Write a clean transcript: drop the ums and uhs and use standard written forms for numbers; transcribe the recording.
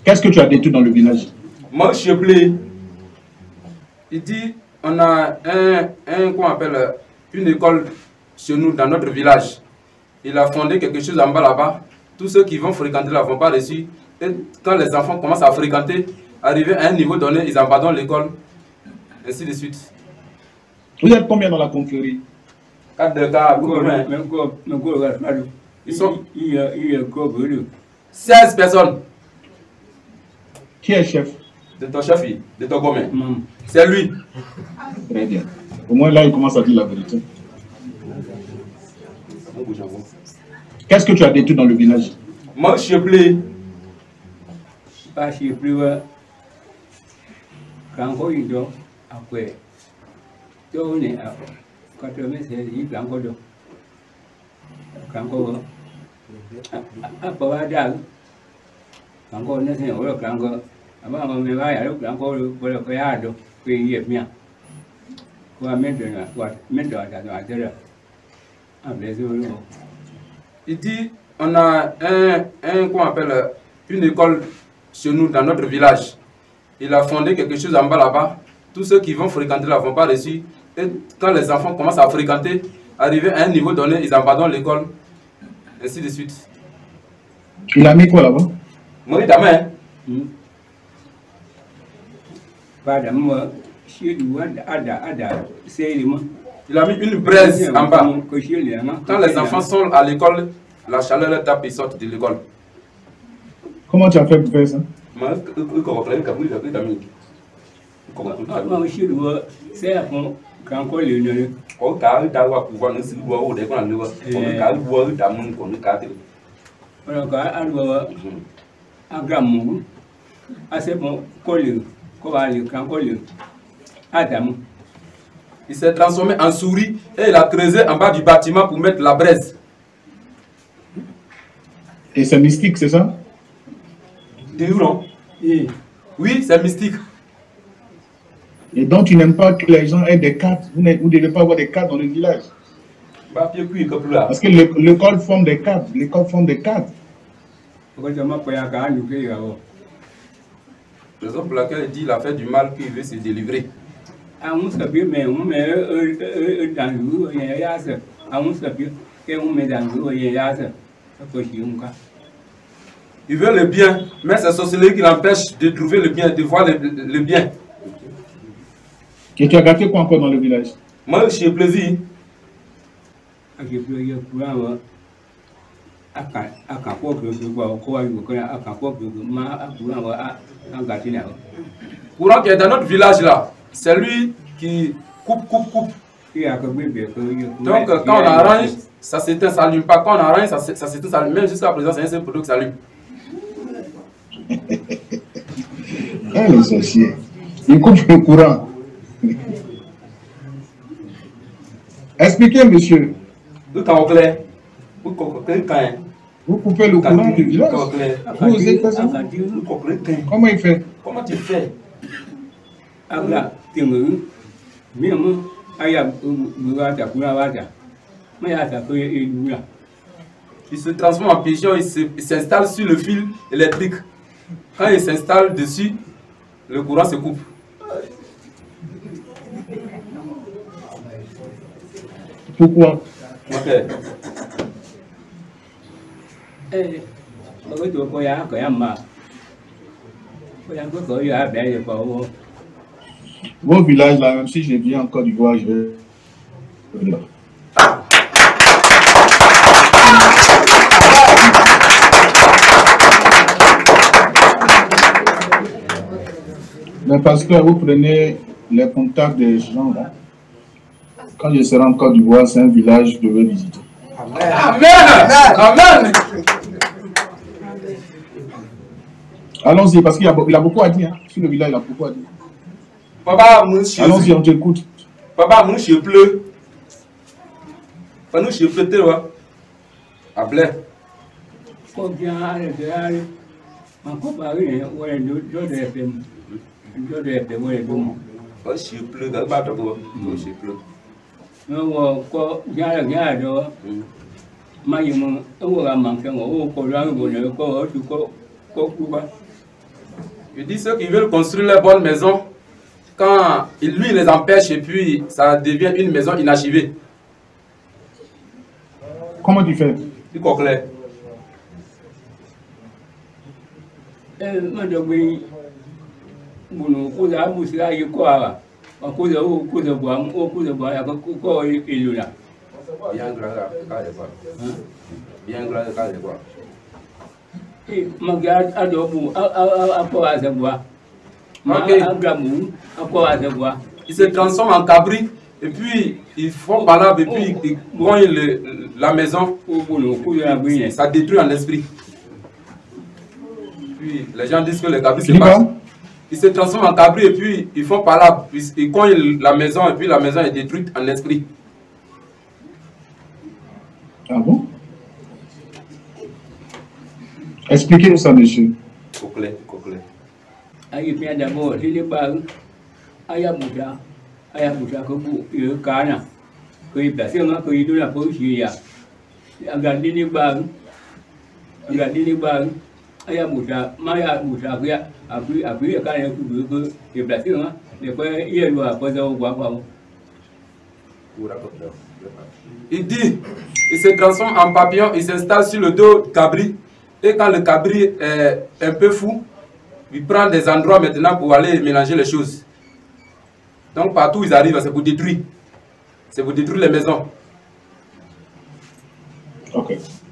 Qu'est-ce que tu as détruit dans le village? Moi, je plais. Il dit, on a qu'on appelle une école chez nous, dans notre village. Il a fondé quelque chose en bas là-bas. Tous ceux qui vont fréquenter là ne vont pas réussir. Et quand les enfants commencent à fréquenter, arriver à un niveau donné, ils abandonnent l'école. Ainsi de suite. Vous êtes combien dans la confrérie? 4 de cas, ils sont 16 personnes. Qui est chef? De ton chef, de ton gourmet. C'est lui. Très bien. Au moins là, il commence à dire la vérité. Qu'est-ce que tu as détruit dans le village? Moi, je plais. Pas si plus quand on y doit après tourner à 96 il quand on à Pavadal quand on est au quand on me va à l'autre quand on pour le créado qui est bien. Quoi maintenant, quoi maintenant, il dit, on a qu'on appelle une école chez nous, dans notre village. Il a fondé quelque chose en bas là-bas. Tous ceux qui vont fréquenter là ne vont pas réussir. Et quand les enfants commencent à fréquenter, arriver à un niveau donné, ils abandonnent l'école. Ainsi de suite. Il a mis quoi là-bas? Moi, demain. Pas d'amour. Il a mis une braise en bas. Quand les enfants sont à l'école, la chaleur leur tape et sortent de l'école. Comment tu as fait pour faire ça? Il s'est transformé en souris et il a creusé en bas du bâtiment pour mettre la braise. Et c'est mystique, c'est ça? Oui, c'est mystique. Et donc tu n'aimes pas que les gens aient des cartes. Vous ne devez pas avoir des cartes dans le village. Parce que l'école forme des cartes. L'école forme des cartes. Raison pour laquelle il dit qu'il a fait du mal qu'il veut se délivrer. Il veut le bien, mais c'est sorcellerie qui l'empêche de trouver le bien, de voir le bien. Et tu as gâté quoi encore dans le village? Moi, j'ai plaisir. Courant qui est dans notre village là, c'est lui qui coupe. Donc quand on arrange, ça s'éteint, ça n'allume pas. Quand on arrange, ça s'éteint, ça allume. Même jusqu'à présent, c'est un seul produit qui s'allume. Ah, les sorciers. Il coupe le courant. Expliquez, monsieur. Vous coupez le courant du village. Vous osez faire ça? Comment il fait? Comment tu fais? Il se transforme en pigeon, il s'installe sur le fil électrique. Quand il s'installe dessus, le courant se coupe. Pourquoi? Vos villages là, même si je viens en Côte d'Ivoire, je vais là. Mais parce que vous prenez les contacts des gens là. Quand je serai en Côte d'Ivoire, c'est un village que je vais visiter. Amen! Amen! Allons-y, parce qu'il a beaucoup à dire. Hein. Sur le village, il a beaucoup à dire. Papa, monsieur. Allons-y, on t'écoute. Papa, moi, je pleure. Nous, je pleure, tu vois. Après. Je pleure. No, ko gala do. Mayu mo, o ga man ke o ko la go ne ko o tu ko kuba. Il dit ceux qui veulent construire les bonnes maisons, quand lui les empêche et puis ça devient une maison inachivée. Comment tu fais? Du coup, clair. Il se transforme en cabri et puis ils font palabre et puis ils cognent la maison. Ça détruit en esprit. Puis les gens disent que les cabris se passent. Ils se transforment en cabri et puis ils font palabre. Ils cognent la maison et puis la maison est détruite en esprit. Ah bon? Expliquez-nous ça, monsieur. Coquelet, coquelet. Aïe, bien d'abord, il est pas. Aïe, Boucha, que vous, il est carna. Que il place, on a que il doit la poésie. Regardez les bagues. Regardez les bagues. Aïe, Boucha, Maya Boucha, après, quand il est placé, il doit poser au bois. Il dit, il se transforme en papillon, il s'installe sur le dos du cabri. Et quand le cabri est un peu fou, il prend des endroits maintenant pour aller mélanger les choses. Donc partout où ils arrivent, c'est pour détruire. C'est pour détruire les maisons. Ok.